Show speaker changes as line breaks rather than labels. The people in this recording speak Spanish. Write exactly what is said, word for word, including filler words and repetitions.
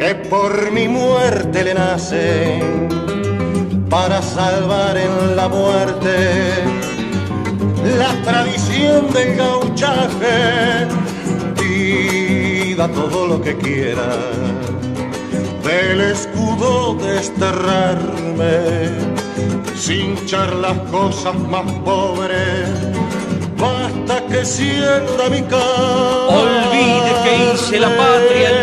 que por mi muerte le nacen para salvar en la muerte la tradición del gauchaje. Pida todo lo que quiera, del escudo desterrarme, sin hinchar las cosas más pobres, basta que sienta mi cara.
Olvide que hice la patria